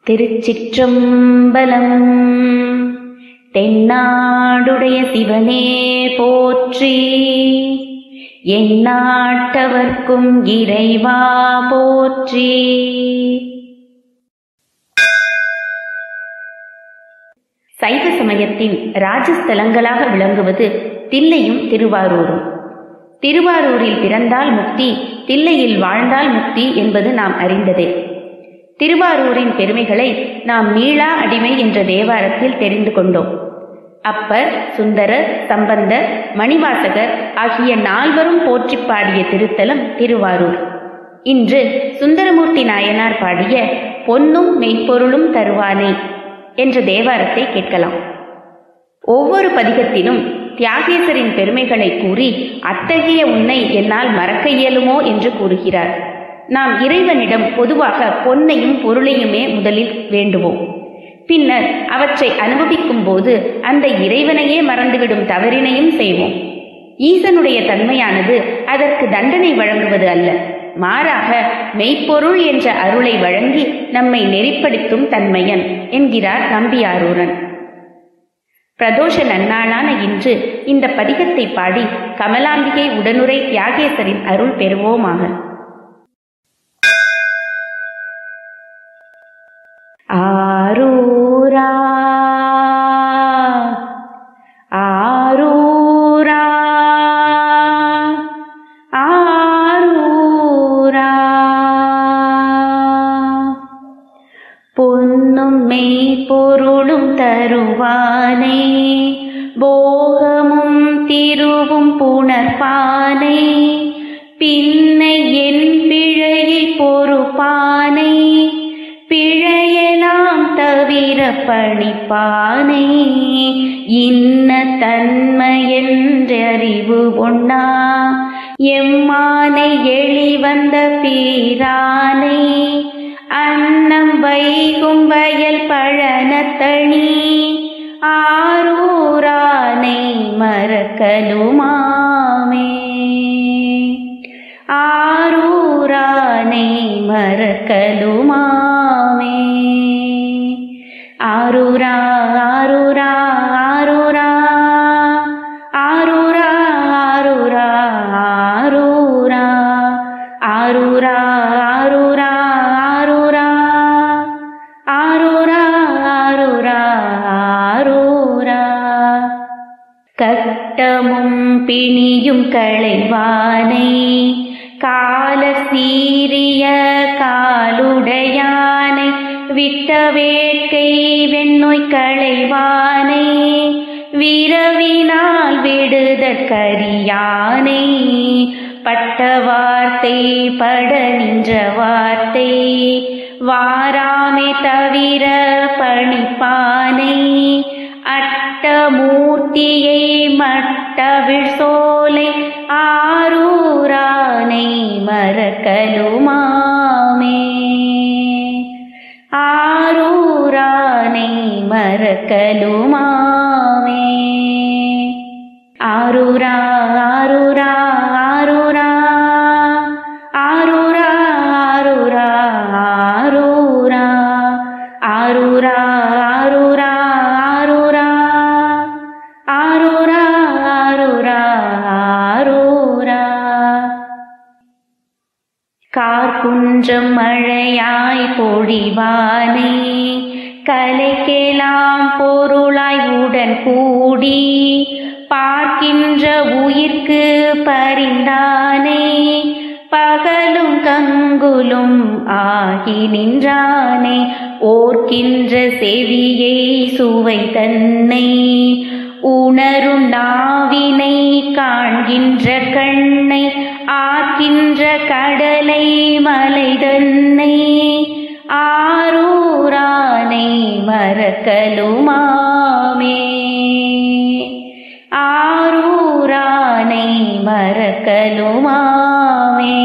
திருச்சிற்றம்பலம். தென்னாடுடைய சிவனே போற்றி, எந்நாட்டவர்க்கும் இறைவா போற்றி. சைவ சமயத்தின் ராஜஸ்தலங்களாக விளங்குவது தில்லையும் திருவாரூரும். திருவாரூரில் பிறந்தால் முக்தி, தில்லையில் வாழ்ந்தால் முக்தி என்பது நாம் அறிந்ததே. திருவாரூரின் பெருமைகளை நாம் மீளா அடிமை என்ற தேவாரத்தில் தெரிந்து கொண்டோம். அப்பர், சுந்தரர், சம்பந்தர், மணிவாசகர் ஆகிய நால்வரும் போற்றி பாடிய திருத்தலம் திருவாரூர். இன்று சுந்தரமூர்த்தி நாயனார் பாடிய பொன்னும் மெய்ப்பொருளும் தருவானே என்ற தேவாரத்தை கேட்கலாம். ஒவ்வொரு பதிகத்திலும் தியாகேசரின் பெருமைகளை கூறி அத்தகைய உன்னை என்னால் மறக்க இயலுமோ என்று கூறுகிறார். நாம் இறைவனிடம் பொதுவாக பொன்னையும் பொருளையுமே முதலில் வேண்டுவோம். பின்னர் அவற்றை அனுபவிக்கும் போது அந்த இறைவனையே மறந்துவிடும் தவறினையும் செய்வோம். ஈசனுடைய தன்மையானது அதற்கு தண்டனை வழங்குவது அல்ல, மாறாக மெய்ப்பொருள் என்ற அருளை வழங்கி நம்மை நெறிப்படுத்தும் தன்மையன் என்கிறார் நம்பியாரூரன். பிரதோஷ நன்னாளான இன்று இந்த பதிகத்தை பாடி கமலாம்பிகை உடனுரை தியாகேசரின் அருள் பெறுவோமாக. ஆரூரா ஆரூரா ஆரூரா, பொன்னும் மெய்ப்பொருளும் தருவானே, போகமும் திருவும் புணர்ப்பானே, பின்னை என் பிழையை பொறுப்பானே, பிழையெல்லாம் தவிர பணிப்பானே, இன்ன தன்மையென்றறிவு ஒண்ணா எம்மானை எளிவந்த பீரானே, அன்னம் வைகும் வயல் பழனத்தணி, ஆரூரானை மறக்கலுமாமே, ஆரூரானை மறக்கலுமாமே. ஆரூரா ஆரூரா ஆரூரா ஆரூரா ஆரூரா ஆரூரா ஆரூரா ஆரூரா ஆரூரா ஆரூரா ஆரூரா ஆரூரா. கட்டமும் பிணியும் களைவானை, கால சீரிய காலுடையானை, விட்ட வேட்கை வெண்ணோய் களைவானை, விரவினால் விடுதற்கரியானை, பட்ட வார்த்தை பட நின்ற வார்த்தை, வாராமே தவிர பணிப்பானை, அட்டமூர்த்தியை மட்டவிழ் சோலை, ஆரூரானை மறக்கலுமாமே, ஆரூரானை மறக்கலுமாமே. ஆரூரா ஆரூரா ஆரூரா ஆரூரா ஆரூரா ஆரூரா ஆரூரா ஆரூரா ஆரூரா ஆரூரா ஆரூரா ஆரூரா. கார்குன்றம் மழையாய் பொழிவானே, கலைக்கெலாம் பொருளாய் உடன் கூடி, பார்க்கின்ற உயிர்க்கு பரிந்தானே, பகலும் கங்குலும் ஆகி நின்றானே, ஓர்க்கின்ற செவியை சுவை தன்னை, உணரும் நாவினை காண்கின்ற கண்ணை, ஆக்கின்ற கடலை மலை தன்னை, ஆரூரானை மறக்கலுமாமே, ஆரூரானை மறக்கலுமாமே.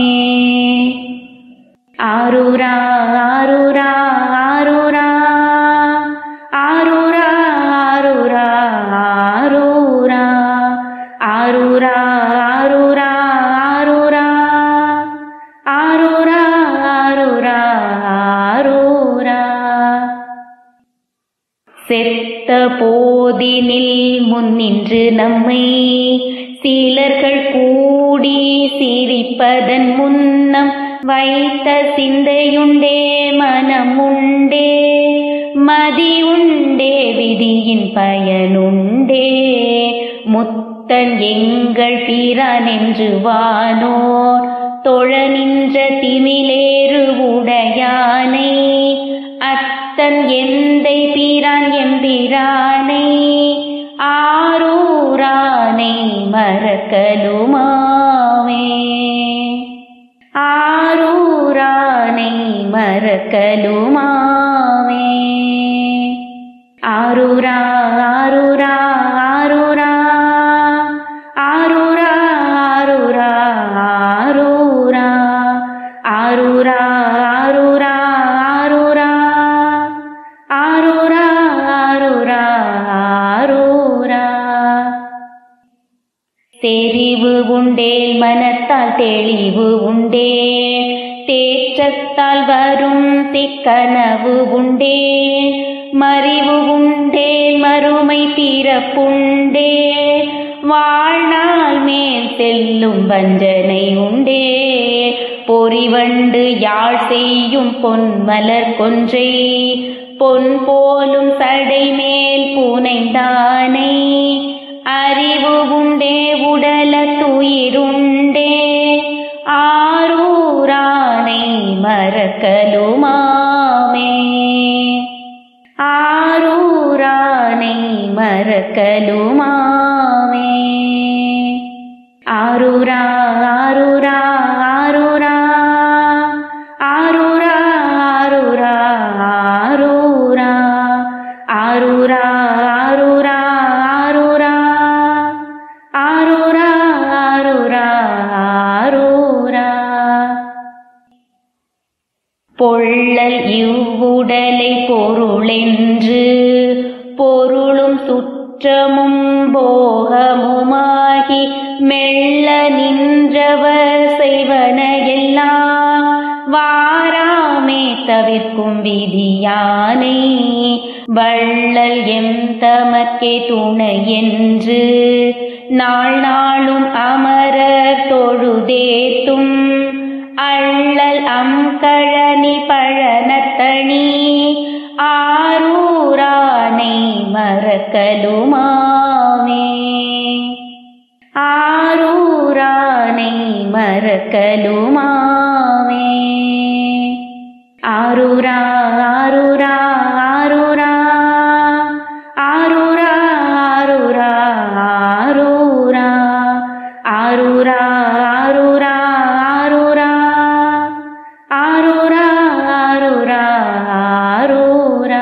ஆரூரா ஆரூரா ஆரூரா ஆரூரா ஆரூரா ஆரூரா ஆரூரா ஆரூரா ஆரூரா ஆரூரா ஆரூரா ஆரூரா. செத்த போதினில் முன்னின்று நம்மை சிலர்கள் கூடி சிரிப்பதன் முன்னம் வைத்த சிந்தையுண்டே, மனமுண்டே, மதி உண்டே, விதியின் பயனுண்டே. முத்தன் எங்கள் பிரான் என்று வானோர் தொழ நின்ற திமிலேறு உடையானை, அத்தன் எந்தை பிரான் எம்பிரானை, ஆரூரானை மறக்கலுமாவே. ஆரூரானை மறக்கலுமாவே. ஆரூரா ஆரூரா ஆரூரா ஆரூரா ஆரூரா ஆரூரா ஆரூரா ஆரூரா ஆரூரா ஆரூரா ஆரூரா. தெரிவு உண்டே, மனத்தால் தெளிவு உண்டே, தேற்றத்தால் வரும் திக்கனவு உண்டே, மறிவு உண்டே, மறுமை பிறப்புண்டே, வாழ்நாள் மேல் செல்லும் வஞ்சனை உண்டே. பொறிவண்டு யாழ் செய்யும் பொன்மலர் கொன்றை, பொன் போலும் சடை மேல் பூனைந்தானை, அறிவு உண்டே, உடல துயிருண்டே, ஆரூரானை மறக்கலுமாமே. ஆரூரானை மறக்கலுமாமே. ஆரூரா ஆரூரா ஆரூரா ஆரூரா ஆரூரா ஆரூரா ஆரூரா ஆரூரா ஆரூரா ஆரூரா ஆரூரா ஆரூரா. பொள்ளல் இவ்வுடலை பொருளென்று பொருளும் சுற்றமும் போகமுமாகி மெல்ல நின்றவர் செய்வன எல்லாம் வாராமே தவிர்க்கும் விதியானை, வள்ளல் எம் தமக்கே துணை என்று நாள் நாளும் அமரர் தொழுதேத்தும், அள்ளல் அம்கழனி பழனத்தணி, ஆரூரானை மறக்கலுமாவே. ஆரூரானை மறக்கலுமாவே. ஆரூரா ஆரூரா ஆரூரா ஆரூரா ஆரூரா ஆரூரா ஆரூரா ஆரூரா ஆரூரா ஆரூரா ஆரூரா ஆரூரா.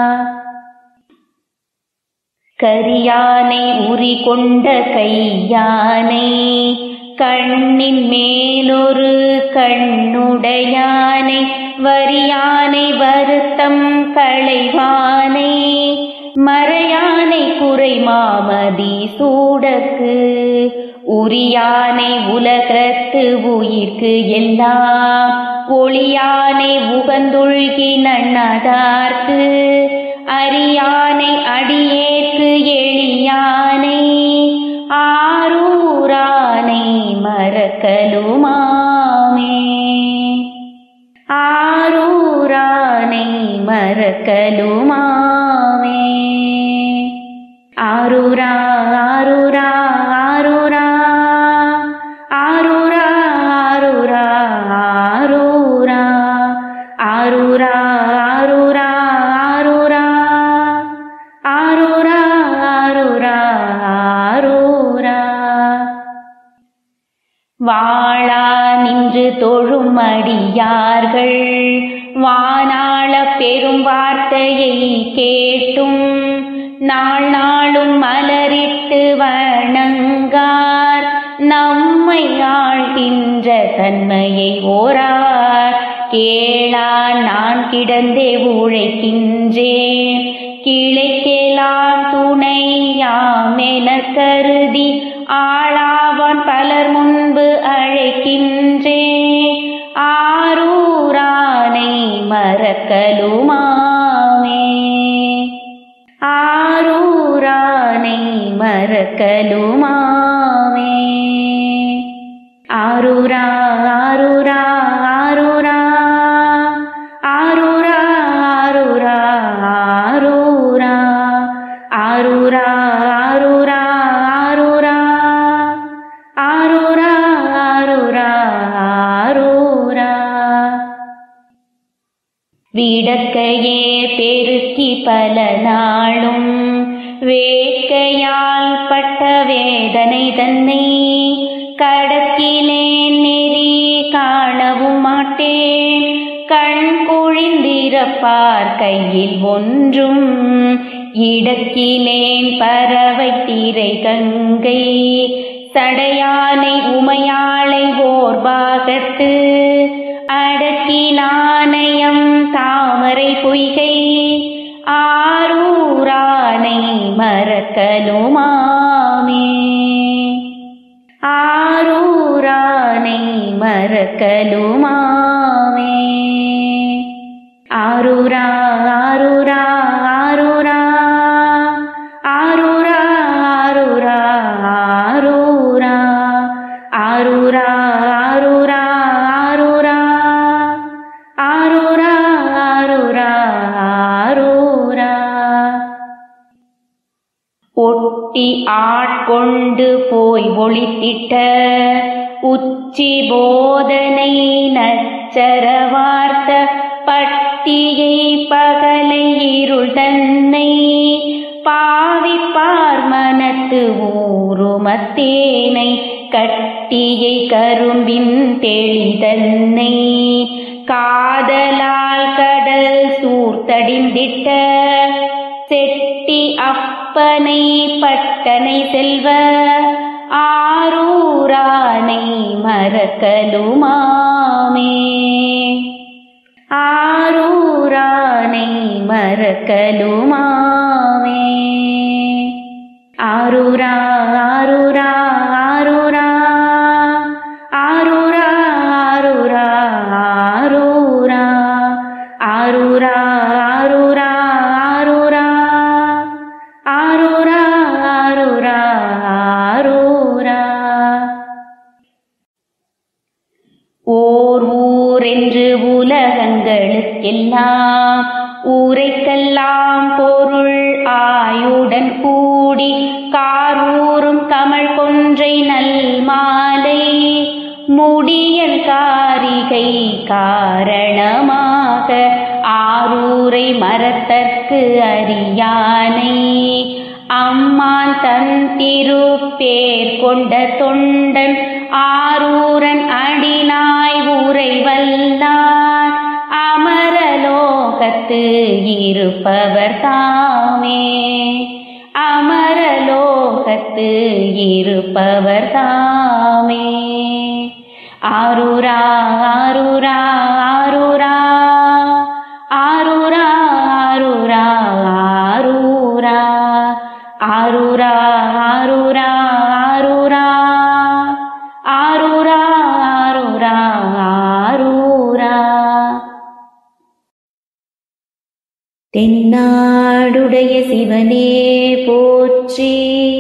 கரியானை உரி கொண்ட கையானை, கண்ணின் மேலொரு கண்ணுடையானை, வரியானை வருத்தம் களைவானை, மறையானை குறை மாமதி சூடக்கு, உரியானை உலகத்து உயிர்க்கு எல்லாம், ஒளியானை உகந்துள்கி நன்னதார்க்கு, அரியானை அடியேற்கு எளியானை, ஆரூரானை மறக்கலுமாமே. ஆரூரானை மறக்கலுமாமே. ஆரூரா ஆரூரா ஆரூரா ஆரூரா ஆரூரா ஆரூரா ஆரூரா ஆரூரா ஆரூரா ஆரூரா ஆரூரா ஆரூரா. வாழா நின்று தொழும் அடியார்கள் வானாள பெரும் வார்த்தையை கேட்டும், நாள் நாளும் மலரிட்டு வணங்கார், நம்மை ஆழ்கின்ற தன்மையை ஓரார் கேளான். நான் கிடந்தே உழைக்கின்றேன், கிளைக்கெல்லாம் துணையாமென கருதி, ஆளாவான் பலர் முன்பு அழைக்கின்றேன், ஆரூரானை மறக்கலுமாமே. மறக்கலுமாமே. ஆரூரா ஆரூரா ஆரூரா ஆரூரா ஆரூரா ஆரூரா ஆரூரா ஆரூரா ஆரூரா ஆரூரா ஆரூரா ஆரூரா. விடக்கையே பெருக்கி பல நாளும் வேட்கையால் பட்ட வேதனை தன்னை கடக்கிலேன் நெறி காணவும் மாட்டேன். கண் குழிந்திருப்பார் கையில் ஒன்றும் இடக்கிலேன் பறவை திரை கங்கை சடையானை உமையாளை ஓர் பாகத்து அடக்கிலானயம் தாமரை பொய்கை ஆரூரானை மறக்கலுமாமே. ஆரூரானை மறக்கலுமாமே. ஆரூரா ஆரூரா ஆரூரா ஆரூரா ஆரூரா ஆரூரா ஆரூரா ஆரூரா ஆரூரா ஆரூரா ஆரூரா ஆரூரா. ஒட்டி ஆட்கொண்டு போய் ஒளித்திட்ட உச்சி போதனை நச்சர வார்த்த பட்டியை பகலை இருள் தன்னை பாவிப்பார் மனத்து ஊருமத்தேனை கட்டியை கரும்பின் தெளிதன்னை காதலால் கடல் சூர்த்தடிந்திட்ட செட்டி அப்பனை பட்டனை செல்வ ஆரூரானை மறக்கலுமாமே. ஆரூரானை மறக்கலுமாமே. ஆரூரா ஆரூரா ஆரூரா ஆரூரா ஆரூரா ஆரூரா ஆரூரா ஆரூரா ஆரூரா ஆரூரா ஆரூரா ஆரூரா. ஓர் ஊரென்று உலகங்களுக்கெல்லாம் ஊரைக்கெல்லாம் பொருள் ஆயுடன் கூடி காரூரும் கமல் கொன்றை நல் மாலை முடியல் காரிகை காரணமாக ஆரூரை மறத்தற்கு அறியானை அம்மான் தன் திருப்பேர் கொண்ட தொண்டன் ஆரூரன் அடிநாய் ஊரை வல்லார் அமரலோகத்து இருப்பவர் தாமே. அமரலோகத்து இருப்பவர் தாமே. ஆரூரா ஆரூரா ஆரூரா ஆரூரா ஆரூரா ஆரூரா ஆரூரா ஆரூரா ஆரூரா ஆரூரா ஆரூரா. தென்னாடுடைய சிவனே போற்றி,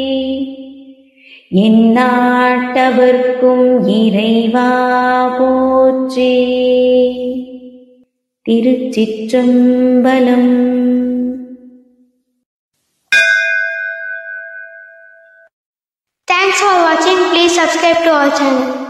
எந்நாட்டவர்க்கும் இறைவா போற்றி. திருச்சிற்றம்பலம். Thanks for watching. Please subscribe to our channel.